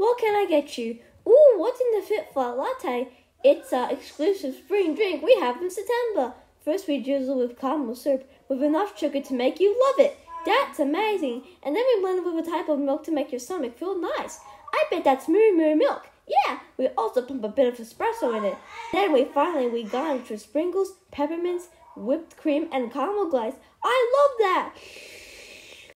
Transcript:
What can I get you? Ooh, what's in the flut latte? It's our exclusive spring drink we have in September. First we drizzle with caramel syrup with enough sugar to make you love it. That's amazing. And then we blend it with a type of milk to make your stomach feel nice. I bet that's moo moo milk. Yeah, we also pump a bit of espresso in it. Then we garnish with sprinkles, peppermints, whipped cream, and caramel glaze. I love that!